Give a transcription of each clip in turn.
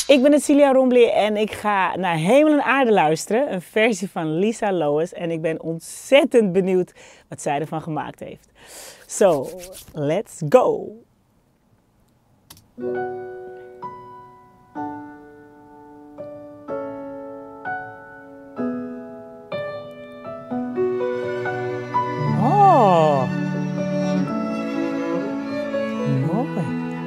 Ik ben Cecilia Rombly en ik ga naar Hemel en Aarde luisteren. Een versie van Lisa Lois. En ik ben ontzettend benieuwd wat zij ervan gemaakt heeft. So, let's go! Oh, mooi.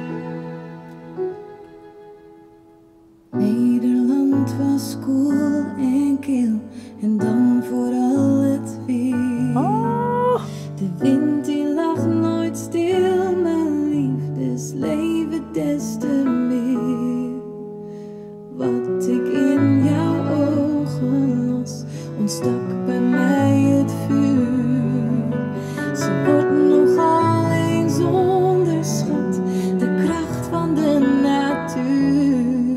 Nederland was koel en kil en dan vooral het weer. Oh. De wind die lag nooit stil, mijn liefdesleven des te meer. Wat ik in jouw ogen las, ontstak bij mij het vuur. Ze wordt nogal eens onderschat, de kracht van de natuur.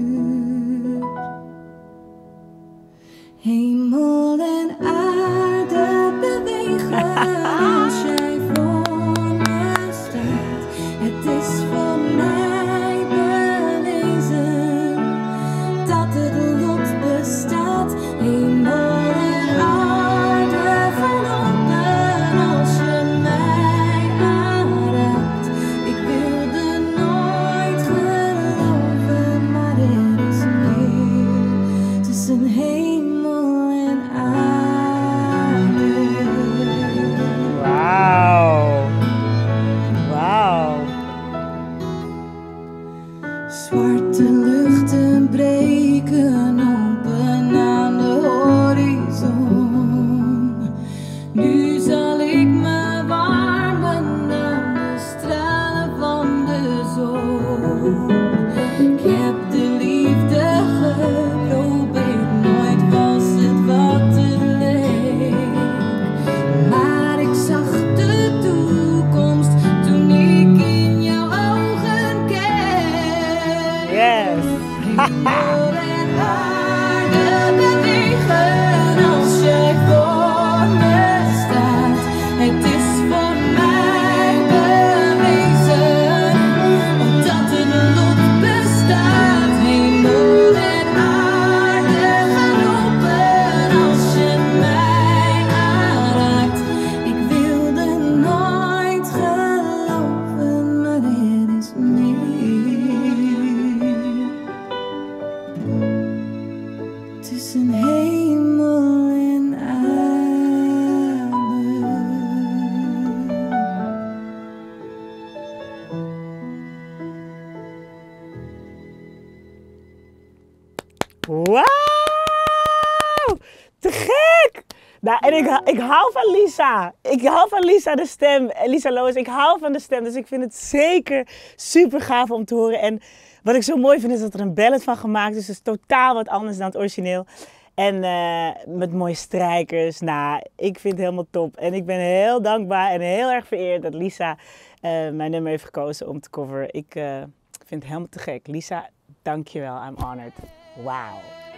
Hemel en aarde bewegen als jij voor me staat. Het is voor mij bewezen dat het lot bestaat. Hemel en aarde verlopen als je mij aanraakt. Ik wilde nooit geloven, maar er is meer tussen hemel en aarde. Wauw. Wauw. Zwarte luchten breken open aan de horizon. Nu zal ik me warmen aan de stralen van de zon. Ik heb de liefde geprobeerd, nooit was het wat het leek. Maar ik zag de toekomst toen ik in jouw ogen keek. Yes. Hemel en aarde bewegen als jij voor me staat. Het is voor mij bewezen dat het lot bestaat. Hemel en aarde gaan open als je mij aanraakt. Ik wilde nooit geloven, maar er is meer tussen hemel en aarde. Wauw! Te gek! Nou, en ik hou van Lisa. Ik hou van Lisa de stem. Lisa Lois, ik hou van de stem. Dus ik vind het zeker super gaaf om te horen. En wat ik zo mooi vind is dat er een ballad van gemaakt is. Dus totaal wat anders dan het origineel. En met mooie strijkers. Nou, ik vind het helemaal top. En ik ben heel dankbaar en heel erg vereerd dat Lisa mijn nummer heeft gekozen om te coveren. Ik vind het helemaal te gek. Lisa, dankjewel. I'm honored. Wauw.